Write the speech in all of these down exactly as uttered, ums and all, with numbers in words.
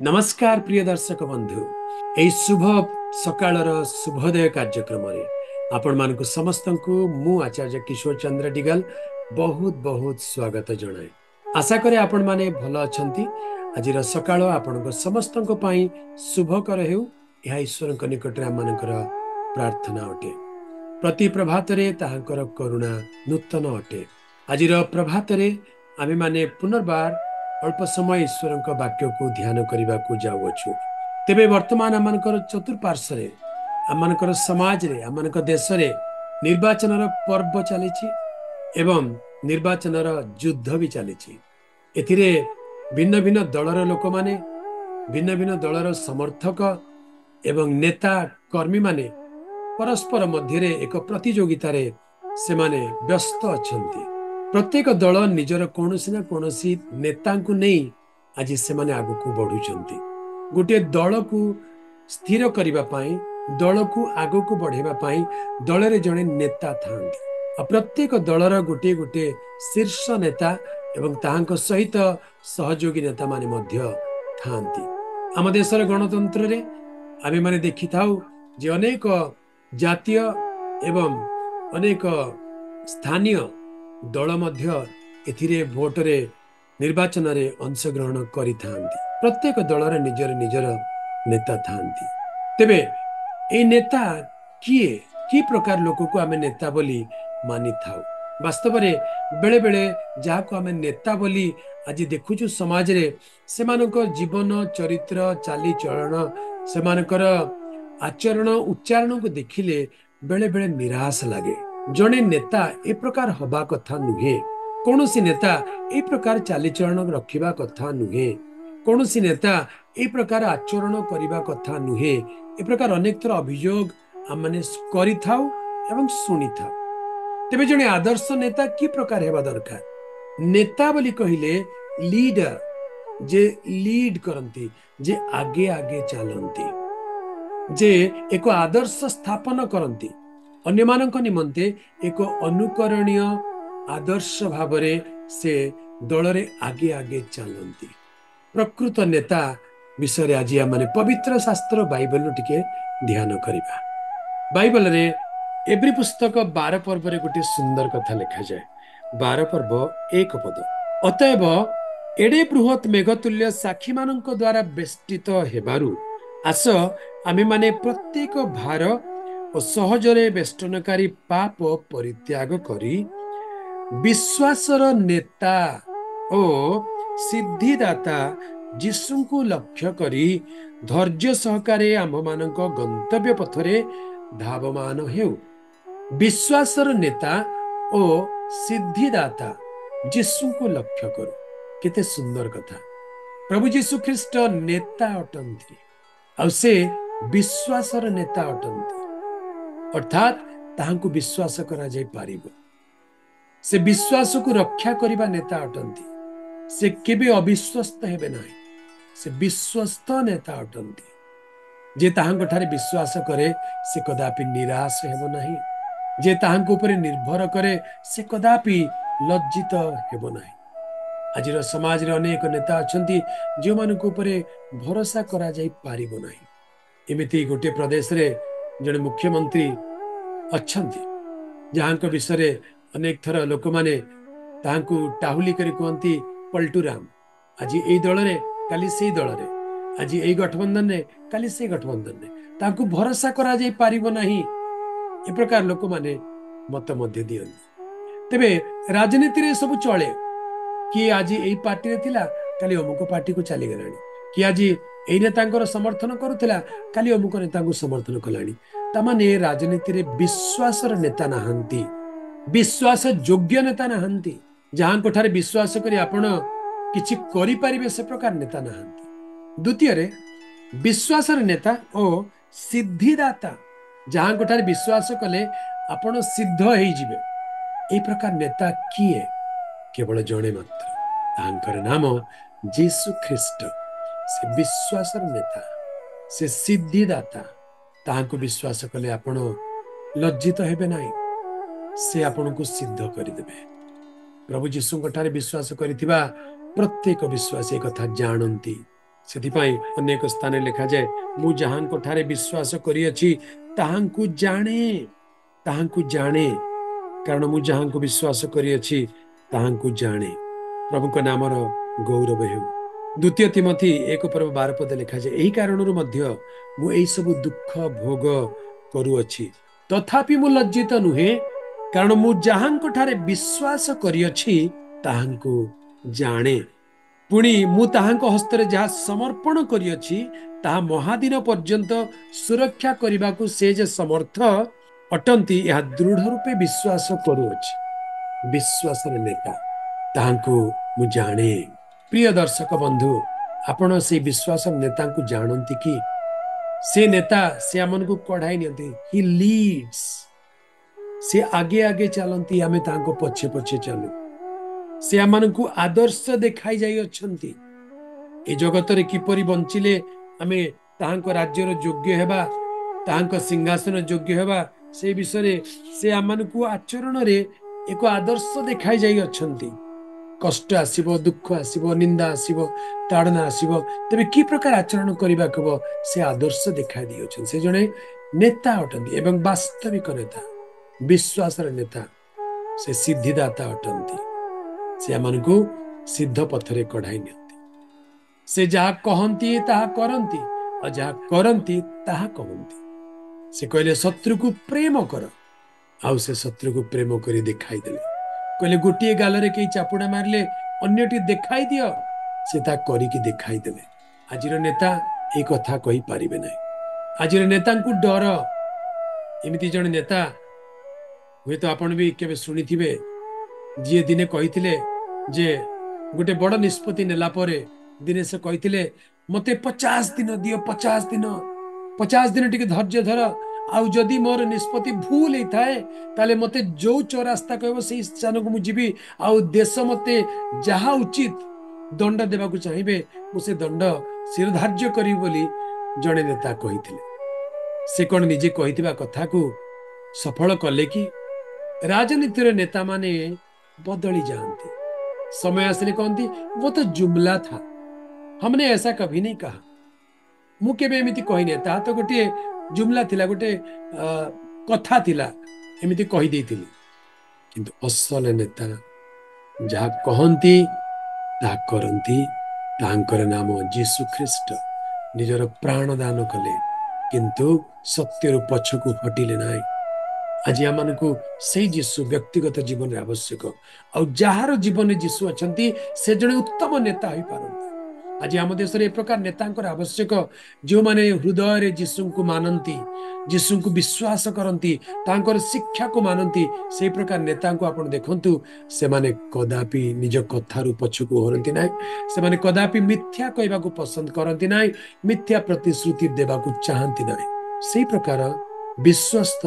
नमस्कार प्रिय दर्शक बंधु एई शुभ सकाळर शुभोदय कार्यक्रम रे आपण मानक समस्त को मु आचार्य किशोर चंद्र डिगल बहुत बहुत स्वागत जनाए। आशा करे आपण माने भलो अछंती। आज सकाळ आपण समस्त शुभकर हेउ यह ईश्वर निकट आमकर प्रार्थना अटे। प्रति प्रभात रे ताहांकर करुणा नूतन अटे। आज प्रभात रे आमे माने पुनर्बार अल्प समय ईश्वर वाक्य को ध्यान करने को जाऊँ। तेबे वर्तमान आमनकर चतुर्पार्श्व आमनकर समाज रे आमनकर देश रे निर्वाचन पर्व चली एवं निर्वाचन युद्ध भी चली। एथिरे भिन्न भिन्न दलर लोक माने भिन्न भिन्न दलर समर्थक एवं नेता कर्मी माने परस्पर मध्य एक प्रतियोगिता रे से माने व्यस्त अछंती। प्रत्येक दल निजर कौनसी ना कौनसी नेता को नहीं आज से माने आगु को बढ़ुचंती। गोटे दल को स्थिर करिबा पाई दल को आगु को बढ़ेबा पाई दल रे जणे नेता थांती। प्रत्येक दलर गोटे गोटे शीर्ष नेता एवं ताहांक सहित सहयोगी नेता माने मध्य थांती। आम देशर गणतंत्र रे आमे माने देखि थाउ जे अनेक जातीय एवं अनेक स्थानीय दल मध्य एथिरे भोट रे निर्वाचन रे अंशग्रहण करि थांती। प्रत्येक दलर निजर निजर नेता थांती। तेबे ए नेता किए कि प्रकार लोक को आमे नेता बोली मानि थाउ। वास्तव रे बेले बेले जहा को आमे नेता बोली आज देखुछु समाज रे सेमानक जीवन चरित्र चाली चलन सेमानकर आचरण उच्चारण को देखिले बेले बेले निराश लागे। जने नेता ए प्रकार हवा कथा नुहे। कौनसी नेता ए प्रकार चालीचरण रखिबा कथा नुहे। कौनसी नेता ए प्रकार आचरण करिबा कथा नुहे। ए प्रकार अनेक थर अभियोग आमने करि थाउ एवं सुनि थाउ। तेबे जने आदर्श नेता कि प्रकार हेबा दरकार। नेता बोली कहिले लीडर जे लीड करंती जे आगे आगे चलंती जे एक आदर्श स्थापन करंती अन्य मानक निमंते एक अनुकरणीय आदर्श भावरे से दल रे आगे आगे चलती। प्रकृत नेता विषय आज आम पवित्र शास्त्र बाइबल टिके ध्यान करिबा। बाइबल रे एवरी पुस्तक बार पर्व रे गोटे सुंदर कथा लिखा जाए। बार पर्व एक पद अतएव एडे बृहत मेघतुल्य साक्षी मानक द्वारा बेष्टित हेबारु आस आमे माने प्रत्येक भार और सहजरे बेष्टनकारी पाप परित्याग करी विश्वासर नेता और सिद्धिदाता यीशु को लक्ष्य करी धैर्य सहकारे आम मानक गंतव्य पथरे धावमान हेउ। विश्वासर नेता और सिद्धिदाता यीशु को लक्ष्य करू। केते सुंदर कथा। प्रभु यीशु ख्रीष्ट नेता अटंती और से विश्वासर नेता अटंती अर्थात ताहांकु विश्वास करा जाय पारिबो। से विश्वास को रक्षा करिबा नेता अटंती। से केबे अविश्वस्त हेबे नाही। से विश्वस्त नेता अटंती जे ताहांक ठारे विश्वास करे से कदापि निराश हेबो नाही। जे ताहांक ऊपर निर्भर करे से कदापि लज्जित हेबो नाही। आजिर समाज रे अनेक नेता अछंती जे मानक ऊपर भरोसा करा जाय पारिबो नाही। एमिति गोटे प्रदेश रे जने मुख्यमंत्री अच्छंती जहां विषय अनेक थर लोक माने तांकु टाहुली करी कहती पलटूराम। आज ए दल रे काली से दल रे आज ए गठबंधन रे काली से गठबंधन रे तांकु भरोसा करा जाय पारिबो नाही। ए प्रकार लोक माने मत मध्य दियंती। तेबे राजनीति रे सब चले कि आज ए पार्टी रे थिला काली अमुक पार्टी को चली गलानी कि आज ए नेतांकर समर्थन करुथिला काली अमुक नेतांको समर्थन कलानी। तामाने राजनीति रे विश्वासर नेता नाहंती। विश्वास योग्य नेता नाहंती। जहां कोठारे विश्वास करी आपण किछि करि परिबे से प्रकार नेता नाहंती। द्वितीय रे विश्वासर नेता और सिद्धिदाता जहां कोठारे विश्वास कले आपण सिद्ध हेइ जिवे। ए प्रकार नेता किए केवल जणे मात्र तांकर नाम यीशु ख्रीष्ट। से विश्वासर नेता से सिद्धिदाता ताहांको विश्वास कले आपण लज्जित हेबे नाही। से आपण को सिद्ध करिदेबे। प्रभु यीशु ठारे विश्वास करिथिबा प्रत्येक विश्वासी कथा जानती ସେଥିପାଇଁ ଅନେକ ସ୍ଥାନରେ ଲେଖାଯାଏ, ମୁଁ ଯାହାଙ୍କ ଠାରେ ବିଶ୍ୱାସ କରିଅଛି ତାହାଙ୍କୁ ଜାଣେ, ତାହାଙ୍କୁ ଜାଣେ। କାରଣ ମୁଁ ଯାହାଙ୍କୁ ବିଶ୍ୱାସ କରିଅଛି ତାହାଙ୍କୁ ଜାଣେ। ପ୍ରଭୁଙ୍କ ନାମର ଗୌରବ ହେଉ। ଦ୍ୱିତୀୟ ତିମୋଥୀ ଏକ ପର୍ବ ବାର ପଦ ଲେଖାଯାଏ, ଏହି କାରଣରୁ ମଧ୍ୟ ମୁଁ ଏଇ ସବୁ ଦୁଃଖ ଭୋଗ କରୁଅଛି, ତଥାପି ମୁଁ ଲଜ୍ଜିତ ନୁହେଁ, କାରଣ ମୁଁ ଯାହାଙ୍କ ଠାରେ ବିଶ୍ୱାସ କରିଅଛି ତାହାଙ୍କୁ ଜାଣେ। ପୁଣି ମୁଁ ତାହାଙ୍କ ହସ୍ତରେ ଯାହା ସମର୍ପଣ କରିଅଛି ତାହା ମହାଦିନ ପର୍ଯ୍ୟନ୍ତ ସୁରକ୍ଷା କରିବାକୁ ସେ ଯେ ସମର୍ଥ ଅଟନ୍ତି, ଏହା ଦୃଢ ରୂପେ ବିଶ୍ୱାସ କରୁଅଛି। ବିଶ୍ୱାସର ନେତା, ତାହାଙ୍କୁ ମୁଁ ଜାଣେ। ପ୍ରିୟ ଦର୍ଶକ ବନ୍ଧୁ, ଆପଣ ସେଇ ବିଶ୍ୱାସର ନେତାଙ୍କୁ ଜାଣନ୍ତି କି? ସେ ନେତା ସେ ଆମକୁ କଢାଇ ନିଅନ୍ତି। ହି ଲିଡ୍ସ, ସେ ଆଗେ ଆଗେ ଚାଲନ୍ତି, ଆମେ ତାଙ୍କ ପଛେ ପଛେ ଚାଲୁ। ସେ ଆମମାନଙ୍କୁ ଆଦର୍ଶ ଦେଖାଇ ଯାଇଅଛନ୍ତି। ଏ ଜଗତରେ କିପରି ବଞ୍ଚିଲେ ଆମେ ତାହାଙ୍କ ରାଜ୍ୟର ଯୋଗ୍ୟ ହେବା, ତାହାଙ୍କ ସିଂହାସନ ଯୋଗ୍ୟ ହେବା, ସେ ବିଷୟରେ ସେ ଆମମାନଙ୍କୁ ଆଚରଣରେ ଏକ ଆଦର୍ଶ ଦେଖାଇ ଯାଇଅଛନ୍ତି। କଷ୍ଟ ଆସିବ, ଦୁଃଖ ଆସିବ, ନିନ୍ଦା ଆସିବ, ତାଡ଼ନା ଆସିବ, ତେବେ କି ପ୍ରକାର ଆଚରଣ କରିବାକୁ ହେବ ସେ ଆଦର୍ଶ ଦେଖାଇ ଦେଇଅଛନ୍ତି। ସେ ଜଣେ ନେତା ଅଟନ୍ତି ଏବଂ ବାସ୍ତବିକ ନେତା, ବିଶ୍ୱାସର ନେତା, ସେ ସିଦ୍ଧିଦାତା ଅଟନ୍ତି। ସେ ଆମମାନଙ୍କୁ ସିଦ୍ଧ ପଥରେ କଢାଇ ନିଅନ୍ତି। ସେ ଯାହା କହନ୍ତି ତାହା କରନ୍ତି, ଆଉ ଯାହା କରନ୍ତି ତାହା କହନ୍ତି। ସେ କହିଲେ ଶତ୍ରୁକୁ ପ୍ରେମ କର, ଆଉ ସେ ଶତ୍ରୁକୁ ପ୍ରେମ କରି ଦେଖାଇ ଦେଲେ। କହିଲେ ଗୋଟିଏ ଗାଲରେ କେହି ଚାପୁଡା ମାରିଲେ ଅନ୍ୟଟି ଦେଖାଇ ଦିଅ, ସେ ତା କରିକି ଦେଖାଇ ଦେଲେ। ଆଜିର ନେତା এই କଥା କହିପାରିବେ ନାହିଁ। ଆଜିର ନେତାଙ୍କୁ ଡର। ଏମିତି ଜଣେ ନେତା, ହୁଏତ ଆପଣ ବି କେବେ ଶୁଣିଥିବେ, ଯିଏ ଦିନେ କହିଥିଲେ ଯେ ଗୋଟେ ବଡ ନିଷ୍ପତ୍ତି ନେଲା ପରେ ଦିନେ ସେ କହିଥିଲେ, ମତେ ପଚାଶ ଦିନ ଦିଅ, ପଚାଶ ଦିନ ପଚାଶ ଦିନ ଟିକେ ଧୈର୍ଯ୍ୟ ଧର, ଆଉ ଯଦି ମୋର ନିଷ୍ପତ୍ତି ଭୁଲ ହେଇଥାଏ ତାହେଲେ ମତେ ଯୋଉ ଚଉରାସ୍ତା କହିବ ସେଇ ସ୍ଥାନକୁ ମୁଁ ଯିବି, ଆଉ ଦେଶ ମତେ ଯାହା ଉଚିତ ଦଣ୍ଡ ଦେବାକୁ ଚାହିଁବେ ମୁଁ ସେ ଦଣ୍ଡ ଶିରଧାର୍ଯ୍ୟ କରିବି ବୋଲି ଜଣେ ନେତା କହିଥିଲେ। ସେ କଣ ନିଜେ କହିଥିବା କଥାକୁ ସଫଳ କଲେ କି? ରାଜନୀତିର ନେତାମାନେ ବଦଳି ଯାଆନ୍ତି। समय ଆସିଲେ କହନ୍ତି वो तो जुमला था, हमने ऐसा कभी नहीं कहा। ମୁଁ କେବେ ଏମିତି କହିନି, ତାହା ତ ଗୋଟିଏ ଜୁମଲା ଥିଲା, ଗୋଟେ କଥା ଥିଲା, ଏମିତି କହିଦେଇଥିଲି। କିନ୍ତୁ ଅସଲ ନେତା ଯାହା କହନ୍ତି ତାହା କରନ୍ତି। ତାଙ୍କର ନାମ ଯୀଶୁ ଖ୍ରୀଷ୍ଟ। ନିଜର ପ୍ରାଣ ଦାନ କଲେ କିନ୍ତୁ ସତ୍ୟରୁ ପଛକୁ ହଟିଲେ ନାହିଁ। ଆଜି ଆମମାନଙ୍କୁ ସେଇ ଯୀଶୁ ବ୍ୟକ୍ତିଗତ ଜୀବନରେ ଆବଶ୍ୟକ। ଆଉ ଯାହାର ଜୀବନରେ ଯୀଶୁ ଅଛନ୍ତି ସେ ଜଣେ ଉତ୍ତମ ନେତା ହୋଇପାରନ୍ତି। ଆଜି ଆମ ଦେଶରେ ଏ ପ୍ରକାର ନେତାଙ୍କର ଆବଶ୍ୟକ, ଯେଉଁମାନେ ହୃଦୟରେ ଯୀଶୁଙ୍କୁ ମାନନ୍ତି, ଯୀଶୁଙ୍କୁ ବିଶ୍ୱାସ କରନ୍ତି, ତାଙ୍କର ଶିକ୍ଷାକୁ ମାନନ୍ତି। ସେଇ ପ୍ରକାର ନେତାଙ୍କୁ ଆପଣ ଦେଖନ୍ତୁ, ସେମାନେ କଦାପି ନିଜ କଥାରୁ ପଛକୁ ହରନ୍ତି ନାହିଁ। ସେମାନେ କଦାପି ମିଥ୍ୟା କହିବାକୁ ପସନ୍ଦ କରନ୍ତି ନାହିଁ, ମିଥ୍ୟା ପ୍ରତିଶ୍ରୁତି ଦେବାକୁ ଚାହାନ୍ତି ନାହିଁ। ସେଇ ପ୍ରକାର ବିଶ୍ୱସ୍ତ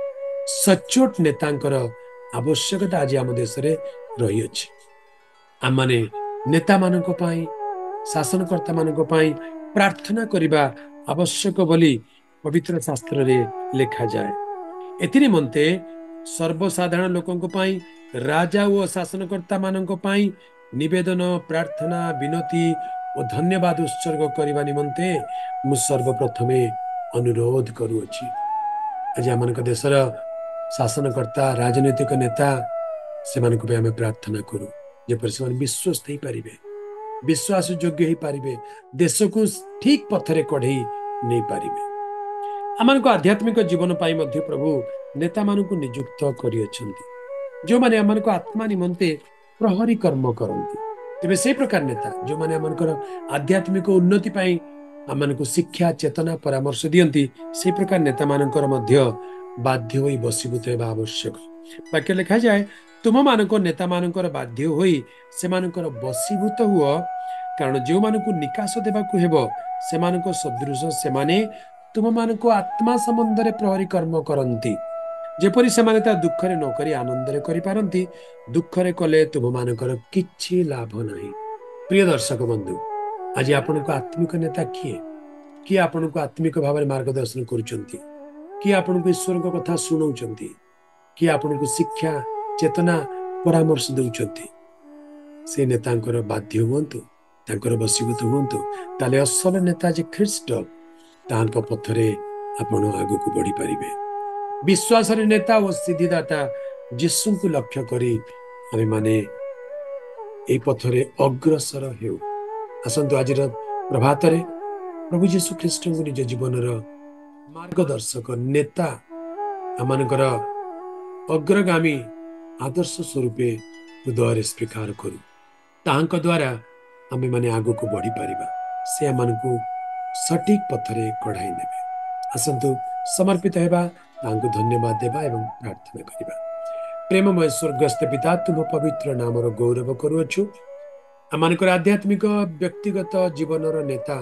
ସଚ୍ଚୋଟ ନେତାଙ୍କର ଆବଶ୍ୟକତା ଆଜି ଆମ ଦେଶରେ ରହିଅଛି। ଆମମାନେ ନେତାମାନଙ୍କ ପାଇଁ, ଶାସନକର୍ତ୍ତା ମାନଙ୍କ ପାଇଁ ପ୍ରାର୍ଥନା କରିବା ଆବଶ୍ୟକ ବୋଲି ପବିତ୍ର ଶାସ୍ତ୍ରରେ ଲେଖାଯାଏ। ଏଥିନିମନ୍ତେ ସର୍ବସାଧାରଣ ଲୋକଙ୍କ ପାଇଁ, ରାଜା ଓ ଶାସନକର୍ତ୍ତା ମାନଙ୍କ ପାଇଁ ନିବେଦନ, ପ୍ରାର୍ଥନା, ବିନତି ଓ ଧନ୍ୟବାଦ ଉତ୍ସର୍ଗ କରିବା ନିମନ୍ତେ ମୁଁ ସର୍ବପ୍ରଥମେ ଅନୁରୋଧ କରୁଅଛି। ଆଜି ଆମମାନଙ୍କ ଦେଶର ଶାସନକର୍ତ୍ତା, ରାଜନୈତିକ ନେତା, ସେମାନଙ୍କ ପାଇଁ ଆମେ ପ୍ରାର୍ଥନା କରୁ ଯେପରି ସେମାନେ ବିଶ୍ୱସ୍ତ ହେଇପାରିବେ, ବିଶ୍ୱାସ ଯୋଗ୍ୟ ହେଇପାରିବେ, ଦେଶକୁ ଠିକ ପଥରେ କଢେଇ ନେଇପାରିବେ। ଆମମାନଙ୍କ ଆଧ୍ୟାତ୍ମିକ ଜୀବନ ପାଇଁ ମଧ୍ୟ ପ୍ରଭୁ ନେତାମାନଙ୍କୁ ନିଯୁକ୍ତ କରିଅଛନ୍ତି, ଯେଉଁମାନେ ଆମମାନଙ୍କ ଆତ୍ମା ନିମନ୍ତେ ପ୍ରହରୀ କର୍ମ କରନ୍ତି। ତେବେ ସେଇ ପ୍ରକାର ନେତା ଯେଉଁମାନେ ଆମଙ୍କର ଆଧ୍ୟାତ୍ମିକ ଉନ୍ନତି ପାଇଁ ଆମମାନଙ୍କୁ ଶିକ୍ଷା, ଚେତନା, ପରାମର୍ଶ ଦିଅନ୍ତି, ସେଇ ପ୍ରକାର ନେତାମାନଙ୍କର ମଧ୍ୟ ବାଧ୍ୟ ହୋଇ ବଶୀଭୂତ ହେବା ଆବଶ୍ୟକ। ବାକ୍ୟ ଲେଖାଯାଏ, ତୁମମାନଙ୍କ ନେତାମାନଙ୍କର ବାଧ୍ୟ ହୋଇ ସେମାନଙ୍କର ବଶୀଭୂତ ହୁଅ, କାରଣ ଯେଉଁମାନଙ୍କୁ ନିକାଶ ଦେବାକୁ ହେବ ସେମାନଙ୍କ ସଦୃଶ ସେମାନେ ତୁମମାନଙ୍କ ଆତ୍ମା ସମ୍ବନ୍ଧରେ ପ୍ରହରୀ କର୍ମ କରନ୍ତି, ଯେପରି ସେମାନେ ତା ଦୁଃଖରେ ନ କରି ଆନନ୍ଦରେ କରିପାରନ୍ତି। ଦୁଃଖରେ କଲେ ତୁମମାନଙ୍କର କିଛି ଲାଭ ନାହିଁ। ପ୍ରିୟ ଦର୍ଶକ ବନ୍ଧୁ, ଆଜି ଆପଣଙ୍କ ଆତ୍ମିକ ନେତା କିଏ? କିଏ ଆପଣଙ୍କୁ ଆତ୍ମିକ ଭାବରେ ମାର୍ଗଦର୍ଶନ କରୁଛନ୍ତି? କିଏ ଆପଣଙ୍କୁ ଈଶ୍ୱରଙ୍କ କଥା ଶୁଣାଉଛନ୍ତି? କିଏ ଆପଣଙ୍କୁ ଶିକ୍ଷା, ଚେତନା, ପରାମର୍ଶ ଦେଉଛନ୍ତି? ସେ ନେତାଙ୍କର ବାଧ୍ୟ ହୁଅନ୍ତୁ, ତାଙ୍କର ବଶୀଭୂତ ହୁଅନ୍ତୁ, ତାହେଲେ ଅସଲ ନେତା ଯେ ଖ୍ରୀଷ୍ଟ ତାହାଙ୍କ ପଥରେ ଆପଣ ଆଗକୁ ବଢିପାରିବେ। ବିଶ୍ୱାସରେ ନେତା ଓ ସିଦ୍ଧିଦାତା ଯୀଶୁଙ୍କୁ ଲକ୍ଷ୍ୟ କରି ଆମେ ମାନେ এই ପଥରେ ଅଗ୍ରସର ହେଉ। ଆସନ୍ତୁ ଆଜିର ପ୍ରଭାତରେ ପ୍ରଭୁ ଯୀଶୁ ଖ୍ରୀଷ୍ଟଙ୍କୁ ନିଜ ଜୀବନର ମାର୍ଗଦର୍ଶକ, ନେତା, ଆମମାନଙ୍କର ଅଗ୍ରଗାମୀ ଆଦର୍ଶ ସ୍ୱରୂପେ ହୃଦୟରେ ସ୍ୱୀକାର କରୁ। ତାହାଙ୍କ ଦ୍ୱାରା ଆମେମାନେ ଆଗକୁ ବଢିପାରିବା। ସେ ଆମମାନଙ୍କୁ ସଠିକ ପଥରେ କଢାଇ ନେବେ। ଆସନ୍ତୁ ସମର୍ପିତ ହେବା, ତାଙ୍କୁ ଧନ୍ୟବାଦ ଦେବା ଏବଂ ପ୍ରାର୍ଥନା କରିବା। ପ୍ରେମମୟ ସ୍ୱର୍ଗସ୍ଥ ପିତା, ତୁମ ପବିତ୍ର ନାମର ଗୌରବ କରୁଅଛୁ। ଆମମାନଙ୍କର ଆଧ୍ୟାତ୍ମିକ ବ୍ୟକ୍ତିଗତ ଜୀବନର ନେତା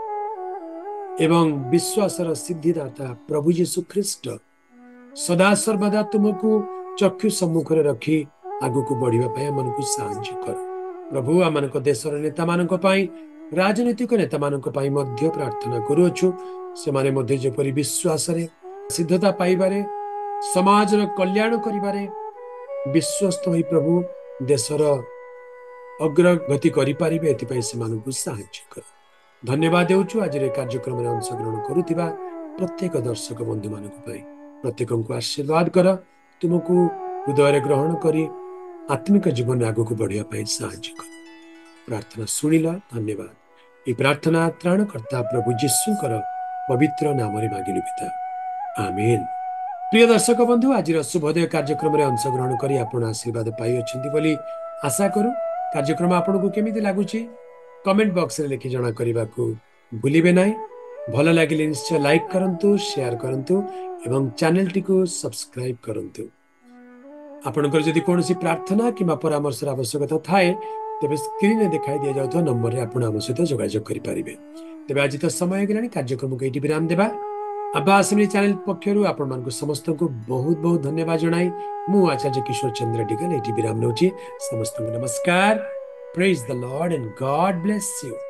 ଏବଂ ବିଶ୍ୱାସର ସିଦ୍ଧିଦାତା ପ୍ରଭୁ ଯୀଶୁ ଖ୍ରୀଷ୍ଟ ସଦା ସର୍ବଦା ତୁମକୁ ଚକ୍ଷୁ ସମ୍ମୁଖରେ ରଖି ଆଗକୁ ବଢିବା ପାଇଁ ଆମମାନଙ୍କୁ ସାହାଯ୍ୟ କର। ପ୍ରଭୁ, ଆମମାନଙ୍କ ଦେଶର ନେତାମାନଙ୍କ ପାଇଁ, ରାଜନୈତିକ ନେତାମାନଙ୍କ ପାଇଁ ମଧ୍ୟ ପ୍ରାର୍ଥନା କରୁଅଛୁ। ସେମାନେ ମଧ୍ୟ ଯେପରି ବିଶ୍ୱାସରେ ସିଦ୍ଧତା ପାଇବାରେ, ସମାଜର କଲ୍ୟାଣ କରିବାରେ ବିଶ୍ୱସ୍ତ ହୋଇ ପ୍ରଭୁ ଦେଶର ଅଗ୍ରଗତି କରିପାରିବେ, ଏଥିପାଇଁ ସେମାନଙ୍କୁ ସାହାଯ୍ୟ କର। ଧନ୍ୟବାଦ ଦେଉଛୁ ଆଜିର କାର୍ଯ୍ୟକ୍ରମରେ ଅଂଶଗ୍ରହଣ କରୁଥିବା ପ୍ରତ୍ୟେକ ଦର୍ଶକ ବନ୍ଧୁମାନଙ୍କ ପାଇଁ। ପ୍ରତ୍ୟେକଙ୍କୁ ଆଶୀର୍ବାଦ କର। ତୁମକୁ ହୃଦୟରେ ଗ୍ରହଣ କରି ଆତ୍ମିକ ଜୀବନରେ ଆଗକୁ ବଢିବା ପାଇଁ ସାହାଯ୍ୟ କର। ପ୍ରାର୍ଥନା ଶୁଣିଲ, ଧନ୍ୟବାଦ। ଏହି ପ୍ରାର୍ଥନା ତ୍ରାଣକର୍ତ୍ତା ପ୍ରଭୁ ଯୀଶୁଙ୍କର ପବିତ୍ର ନାମରେ ମାଗିଲୁ ପିତା, ଆମେନ୍। ପ୍ରିୟ ଦର୍ଶକ ବନ୍ଧୁ, ଆଜିର ଶୁଭୋଦୟ କାର୍ଯ୍ୟକ୍ରମରେ ଅଂଶଗ୍ରହଣ କରି ଆପଣ ଆଶୀର୍ବାଦ ପାଇଅଛନ୍ତି ବୋଲି ଆଶା କରୁ। କାର୍ଯ୍ୟକ୍ରମ ଆପଣଙ୍କୁ କେମିତି ଲାଗୁଛି କମେଣ୍ଟ ବକ୍ସରେ ଲେଖି ଜଣା କରିବାକୁ ଭୁଲିବେ ନାହିଁ। ଭଲ ଲାଗିଲେ ନିଶ୍ଚୟ ଲାଇକ୍ କରନ୍ତୁ, ସେୟାର କରନ୍ତୁ ଏବଂ ଚ୍ୟାନେଲଟିକୁ ସବସ୍କ୍ରାଇବ କରନ୍ତୁ। ଆପଣଙ୍କର ଯଦି କୌଣସି ପ୍ରାର୍ଥନା କିମ୍ବା ପରାମର୍ଶର ଆବଶ୍ୟକତା ଥାଏ, ତେବେ ସ୍କ୍ରିନରେ ଦେଖାଇ ଦିଆଯାଉଥିବା ନମ୍ବରରେ ଆପଣ ଆମ ସହିତ ଯୋଗାଯୋଗ କରିପାରିବେ। ତେବେ ଆଜି ତ ସମୟ ହେଇଗଲାଣି, କାର୍ଯ୍ୟକ୍ରମକୁ ଏଇଠି ବିରାମ ଦେବା। ଆବା ଆସେମ୍ବଲି ଚ୍ୟାନେଲ ପକ୍ଷରୁ ଆପଣମାନଙ୍କୁ ସମସ୍ତଙ୍କୁ ବହୁତ ବହୁତ ଧନ୍ୟବାଦ ଜଣାଇ ମୁଁ ଆଚାର୍ଯ୍ୟ କିଶୋର ଚନ୍ଦ୍ର ଡିଗଲ ଏଇଠି ବିରାମ ନେଉଛି। ସମସ୍ତଙ୍କୁ ନମସ୍କାର। Praise the Lord and God bless you.